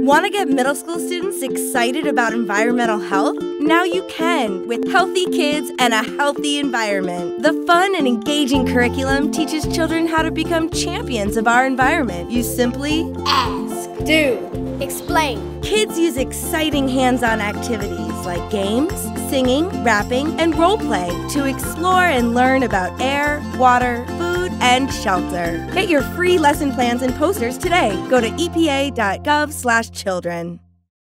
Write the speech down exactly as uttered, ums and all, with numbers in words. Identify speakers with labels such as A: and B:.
A: Want to get middle school students excited about environmental health? Now you can with Healthy Kids and a Healthy Environment. The fun and engaging curriculum teaches children how to become champions of our environment. You simply
B: ask, do, explain.
A: Kids use exciting hands-on activities like games, singing, rapping, and role play to explore and learn about air, water, food, and shelter. Get your free lesson plans and posters today. Go to E P A dot gov slash children.